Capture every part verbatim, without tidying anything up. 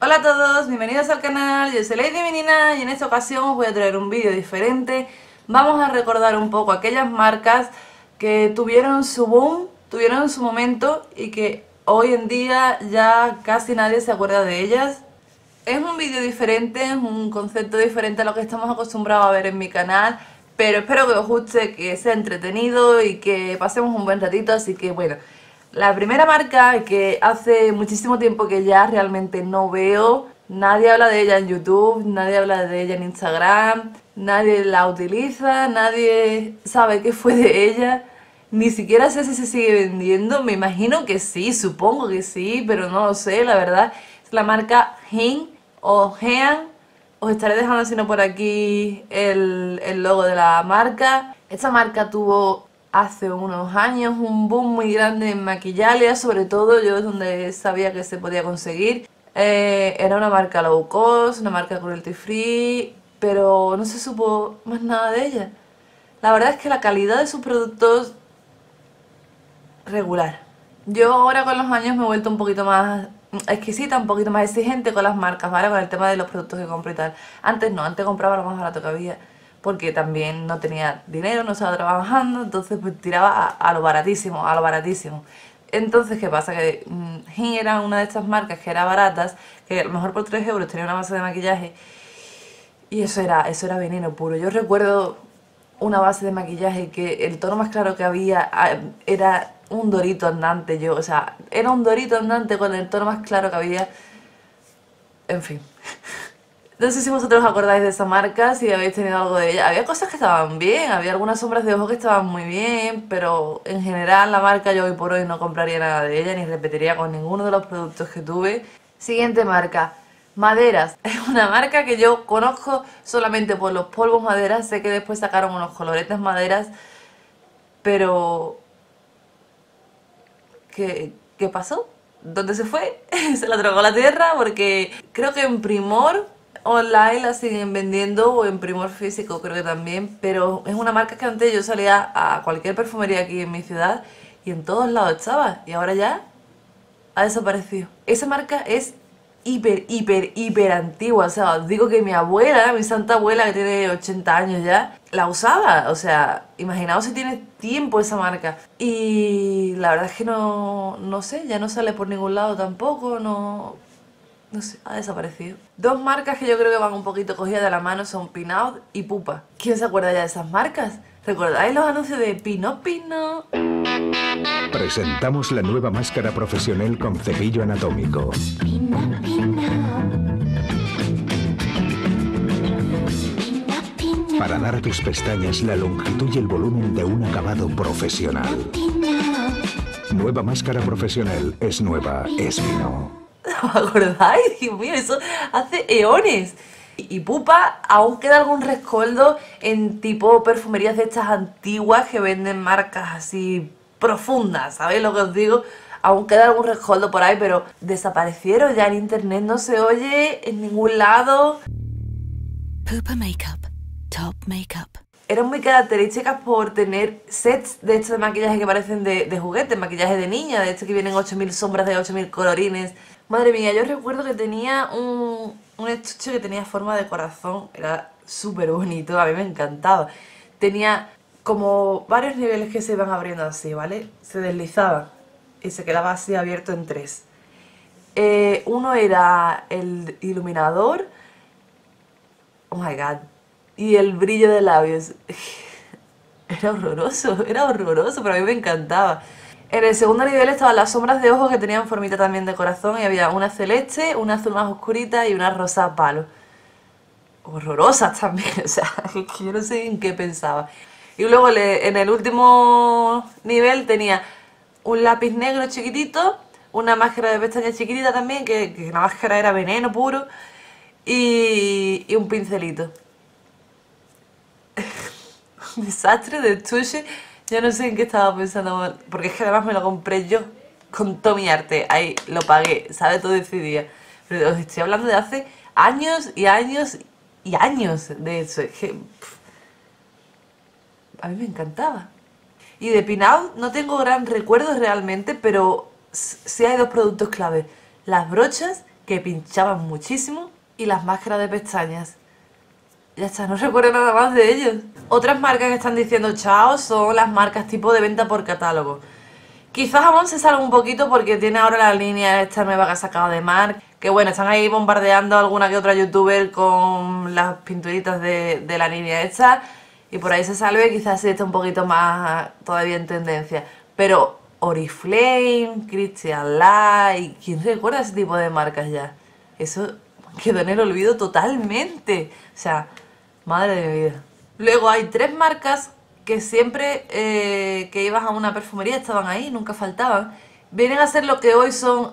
Hola a todos, bienvenidos al canal, yo soy Lady Menina y en esta ocasión os voy a traer un vídeo diferente. Vamos a recordar un poco aquellas marcas que tuvieron su boom, tuvieron su momento y que hoy en día ya casi nadie se acuerda de ellas. Es un vídeo diferente, es un concepto diferente a lo que estamos acostumbrados a ver en mi canal, pero espero que os guste, que sea entretenido y que pasemos un buen ratito, así que bueno. La primera marca que hace muchísimo tiempo que ya realmente no veo, nadie habla de ella en YouTube, nadie habla de ella en Instagram, nadie la utiliza, nadie sabe qué fue de ella, ni siquiera sé si se sigue vendiendo, me imagino que sí, supongo que sí, pero no lo sé, la verdad. Es la marca Hean o Hean, os estaré dejando si no por aquí el, el logo de la marca. Esta marca tuvo hace unos años un boom muy grande en maquillaje, sobre todo yo es donde sabía que se podía conseguir. Eh, era una marca low cost, una marca cruelty free, pero no se supo más nada de ella. La verdad es que la calidad de sus productos regular. Yo ahora con los años me he vuelto un poquito más exquisita, un poquito más exigente con las marcas, ¿vale? Con el tema de los productos que compro y tal. Antes no, antes compraba lo más barato que había, porque también no tenía dinero, no estaba trabajando, entonces pues tiraba a, a lo baratísimo, a lo baratísimo. Entonces, ¿qué pasa? Que mmm, Hean era una de estas marcas que era baratas, que a lo mejor por tres euros tenía una base de maquillaje, y eso era, eso era veneno puro. Yo recuerdo una base de maquillaje que el tono más claro que había era un dorito andante, yo, o sea, era un dorito andante con el tono más claro que había, en fin. No sé si vosotros os acordáis de esa marca, si habéis tenido algo de ella. Había cosas que estaban bien, había algunas sombras de ojo que estaban muy bien, pero en general la marca yo hoy por hoy no compraría nada de ella, ni repetiría con ninguno de los productos que tuve. Siguiente marca, Maderas. Es una marca que yo conozco solamente por los polvos Maderas, sé que después sacaron unos coloretes Maderas, pero... ¿Qué, qué pasó? ¿Dónde se fue? Se la tragó la tierra, porque creo que en Primor online la siguen vendiendo, o en Primor físico creo que también, pero es una marca que antes yo salía a cualquier perfumería aquí en mi ciudad y en todos lados estaba, y ahora ya ha desaparecido. Esa marca es hiper, hiper, hiper antigua, o sea, os digo que mi abuela, mi santa abuela que tiene ochenta años ya, la usaba, o sea, imaginaos si tiene tiempo esa marca. Y la verdad es que no, no sé, ya no sale por ningún lado tampoco, no... No sé, ha desaparecido. Dos marcas que yo creo que van un poquito cogidas de la mano son Pinaud y Pupa. ¿Quién se acuerda ya de esas marcas? ¿Recordáis los anuncios de Pino Pino? Presentamos la nueva máscara profesional con cepillo anatómico. Pino, pino. Pino, pino. Para dar a tus pestañas la longitud y el volumen de un acabado profesional. Pino. Nueva máscara profesional, es nueva, es Pino. ¿Os acordáis? Dios mío, eso hace eones. Y Pupa, aún queda algún rescoldo en tipo perfumerías de estas antiguas que venden marcas así profundas, ¿sabéis lo que os digo? Aún queda algún rescoldo por ahí, pero desaparecieron ya en internet, no se oye en ningún lado. Pupa Makeup, top makeup. Eran muy características por tener sets de estos de maquillaje que parecen de, de juguetes, maquillaje de niña, de estos que vienen ocho mil sombras de ocho mil colorines. Madre mía, yo recuerdo que tenía un, un estuche que tenía forma de corazón, era súper bonito, a mí me encantaba. Tenía como varios niveles que se iban abriendo así, ¿vale? Se deslizaba y se quedaba así abierto en tres. Eh, uno era el iluminador, oh my god, y el brillo de labios. Era horroroso, era horroroso, pero a mí me encantaba. En el segundo nivel estaban las sombras de ojos que tenían formita también de corazón y había una celeste, una azul más oscurita y una rosa palo. Horrorosas también, o sea, que yo no sé en qué pensaba. Y luego le, en el último nivel tenía un lápiz negro chiquitito, una máscara de pestañas chiquitita también, que, que la máscara era veneno puro, y, y un pincelito. Un desastre de estuche. Yo no sé en qué estaba pensando, porque es que además me lo compré yo, con todo mi arte, ahí lo pagué, ¿sabes? Todo decidía. Pero os estoy hablando de hace años y años y años de eso, es que... Pff, a mí me encantaba. Y de Pinaud no tengo gran recuerdo realmente, pero sí hay dos productos clave, las brochas que pinchaban muchísimo, y las máscaras de pestañas. Ya está, no recuerdo nada más de ellos. Otras marcas que están diciendo chao son las marcas tipo de venta por catálogo. Quizás Avon se salga un poquito porque tiene ahora la línea esta nueva que ha sacado de Marc, que bueno, están ahí bombardeando a alguna que otra youtuber con las pinturitas de, de la línea esta, y por ahí se salve, quizás sí está un poquito más todavía en tendencia. Pero Oriflame, Christian Lay, ¿quién recuerda ese tipo de marcas ya? Eso quedó en el olvido totalmente. O sea, madre de mi vida. Luego hay tres marcas que siempre eh, que ibas a una perfumería estaban ahí, nunca faltaban. Vienen a ser lo que hoy son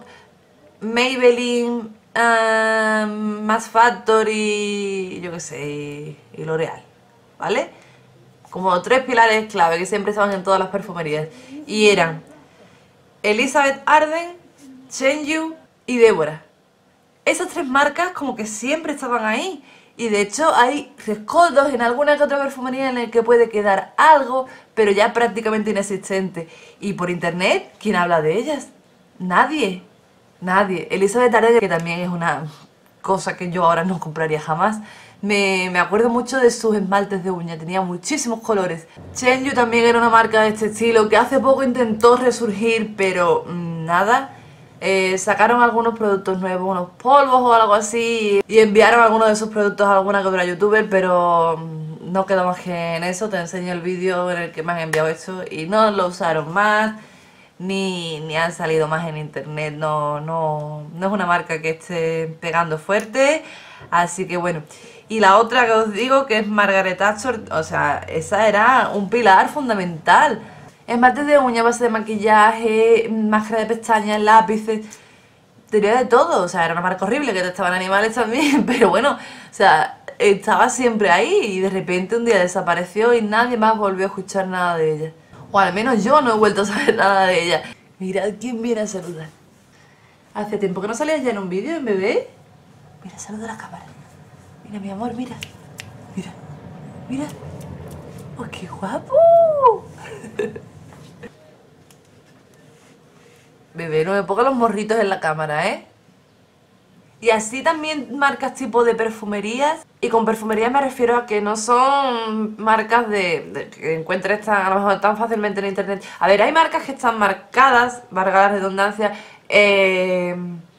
Maybelline, uh, Mass Factory, yo qué sé, y, y L'Oreal, ¿vale? Como tres pilares clave que siempre estaban en todas las perfumerías. Y eran Elizabeth Arden, Shenzhou y Deborah. Esas tres marcas como que siempre estaban ahí. Y de hecho hay rescoldos en alguna que otra perfumería en el que puede quedar algo, pero ya prácticamente inexistente. Y por internet, ¿quién habla de ellas? Nadie. Nadie. Elizabeth Arden, que también es una cosa que yo ahora no compraría jamás. Me, me acuerdo mucho de sus esmaltes de uña, tenía muchísimos colores. Shenzhou también era una marca de este estilo que hace poco intentó resurgir, pero mmm, nada. Eh, sacaron algunos productos nuevos, unos polvos o algo así, y enviaron algunos de esos productos a alguna que otra youtuber, pero no quedó más que en eso. Te enseño el vídeo en el que me han enviado esto y no lo usaron más, ni, ni han salido más en internet. No, no, no es una marca que esté pegando fuerte, así que bueno. Y la otra que os digo, que es Margaret Thatcher, o sea, esa era un pilar fundamental. Esmaltes de uña, base de maquillaje, máscara de pestañas, lápices, tenía de todo. O sea, era una marca horrible que testaban animales también, pero bueno, o sea, estaba siempre ahí y de repente un día desapareció y nadie más volvió a escuchar nada de ella. O al menos yo no he vuelto a saber nada de ella. Mirad quién viene a saludar. Hace tiempo que no salías ya en un vídeo, en bebé. Mira, saluda a la cámara. Mira, mi amor, mira. Mira, mira. ¡Oh, qué guapo! Bebé, no me pongas los morritos en la cámara, ¿eh? Y así también marcas tipo de perfumerías. Y con perfumerías me refiero a que no son marcas de, de que encuentres tan, a lo mejor tan fácilmente en internet. A ver, hay marcas que están marcadas, valga la redundancia, eh,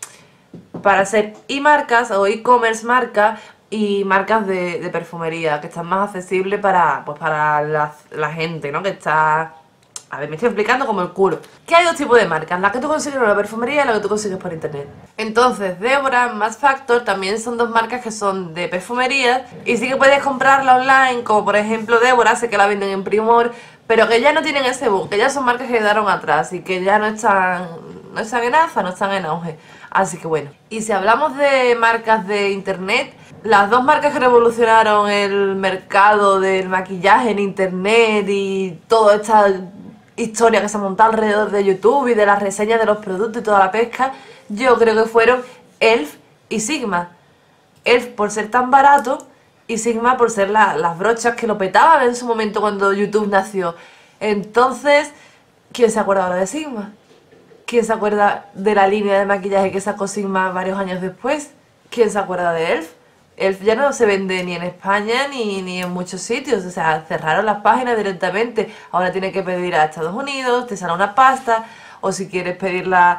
para ser e-marcas o e-commerce marcas, y marcas de, de perfumería que están más accesibles para, pues para la, la gente, ¿no? Que está... A ver, me estoy explicando como el culo. Que hay dos tipos de marcas, la que tú consigues en la perfumería y la que tú consigues por internet. Entonces, Deborah, Mass Factor también son dos marcas que son de perfumería y sí que puedes comprarla online, como por ejemplo Deborah, sé que la venden en Primor, pero que ya no tienen ese boom, que ya son marcas que quedaron atrás y que ya no están, no están en alza, no están en auge. Así que bueno. Y si hablamos de marcas de internet, las dos marcas que revolucionaron el mercado del maquillaje en internet y toda esta historia que se montó alrededor de YouTube y de las reseñas de los productos y toda la pesca, yo creo que fueron Elf y Sigma. Elf por ser tan barato y Sigma por ser la, las brochas que lo petaban en su momento cuando YouTube nació. Entonces, ¿quién se acuerda ahora de Sigma? ¿Quién se acuerda de la línea de maquillaje que sacó Sigma varios años después? ¿Quién se acuerda de Elf? Elf ya no se vende ni en España ni, ni en muchos sitios, o sea, cerraron las páginas directamente. Ahora tienes que pedir a Estados Unidos, te sale una pasta, o si quieres pedirla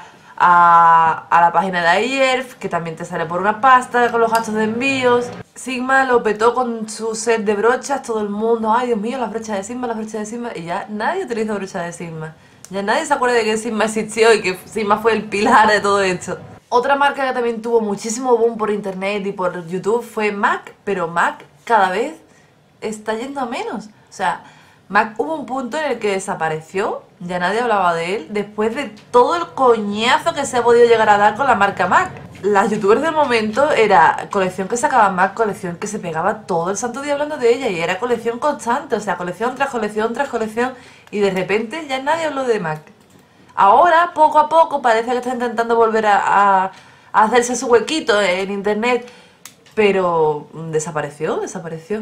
a, a la página de iElf, que también te sale por una pasta con los gastos de envíos. Sigma lo petó con su set de brochas, todo el mundo, ay Dios mío, las brochas de Sigma, las brochas de Sigma, y ya nadie utiliza brochas de Sigma. Ya nadie se acuerda de que Sigma existió y que Sigma fue el pilar de todo esto. Otra marca que también tuvo muchísimo boom por internet y por YouTube fue MAC, pero MAC cada vez está yendo a menos. O sea, MAC hubo un punto en el que desapareció, ya nadie hablaba de él, después de todo el coñazo que se ha podido llegar a dar con la marca MAC. Las youtubers del momento era colección que sacaba MAC, colección que se pegaba todo el santo día hablando de ella y era colección constante, o sea, colección tras colección tras colección, y de repente ya nadie habló de MAC. Ahora, poco a poco, parece que está intentando volver a, a, a hacerse su huequito en internet, pero desapareció, desapareció.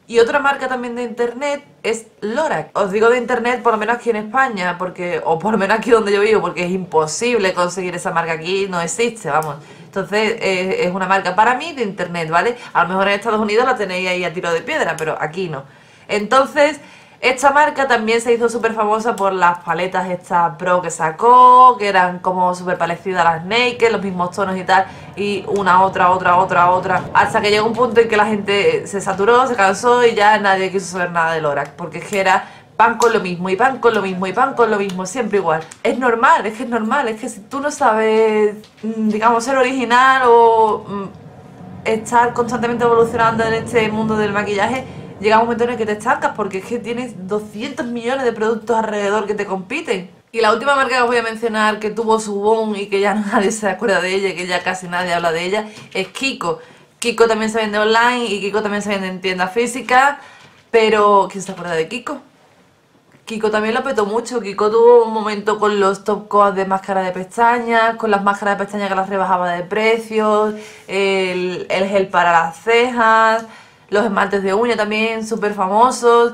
Y otra marca también de internet es Lorac. Os digo de internet por lo menos aquí en España, porque o por lo menos aquí donde yo vivo, porque es imposible conseguir esa marca aquí, no existe, vamos. Entonces eh, es una marca para mí de internet, ¿vale? A lo mejor en Estados Unidos la tenéis ahí a tiro de piedra, pero aquí no. Entonces, esta marca también se hizo súper famosa por las paletas estas Pro que sacó, que eran como súper parecidas a las Naked, los mismos tonos y tal, y una, otra, otra, otra, otra, hasta que llegó un punto en que la gente se saturó, se cansó y ya nadie quiso saber nada de Lorac, porque es que era pan con lo mismo, y pan con lo mismo, y pan con lo mismo, siempre igual. Es normal, es que es normal, es que si tú no sabes, digamos, ser original o mm, estar constantemente evolucionando en este mundo del maquillaje, llega un momento en el que te estancas, porque es que tienes doscientos millones de productos alrededor que te compiten. Y la última marca que os voy a mencionar que tuvo su boom y que ya nadie se acuerda de ella, que ya casi nadie habla de ella, es Kiko. Kiko también se vende online y Kiko también se vende en tiendas físicas, pero ¿quién se acuerda de Kiko? Kiko también lo petó mucho. Kiko tuvo un momento con los top coats de máscara de pestañas, con las máscaras de pestañas que las rebajaba de precios, el, el gel para las cejas, los esmaltes de uña también súper famosos,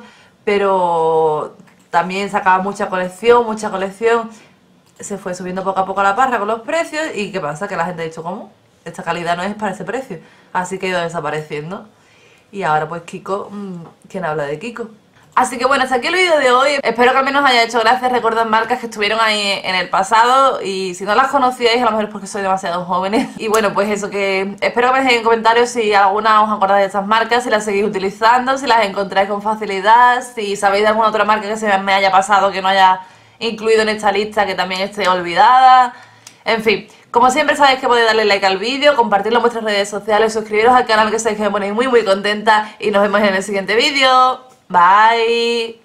pero también sacaba mucha colección, mucha colección. Se fue subiendo poco a poco a la parra con los precios y ¿qué pasa? Que la gente ha dicho, ¿cómo? Esta calidad no es para ese precio. Así que ha ido desapareciendo. Y ahora pues Kiko, mmm, ¿quién habla de Kiko? Así que bueno, hasta aquí el vídeo de hoy. Espero que al menos os haya hecho gracia recordar marcas que estuvieron ahí en el pasado. Y si no las conocíais, a lo mejor es porque sois demasiado jóvenes. Y bueno, pues eso, que espero que me dejéis en comentarios si alguna os acordáis de estas marcas, si las seguís utilizando, si las encontráis con facilidad, si sabéis de alguna otra marca que se me haya pasado, que no haya incluido en esta lista, que también esté olvidada. En fin, como siempre sabéis que podéis darle like al vídeo, compartirlo en vuestras redes sociales, suscribiros al canal, que sabéis que me ponéis muy muy contenta. Y nos vemos en el siguiente vídeo. Bye.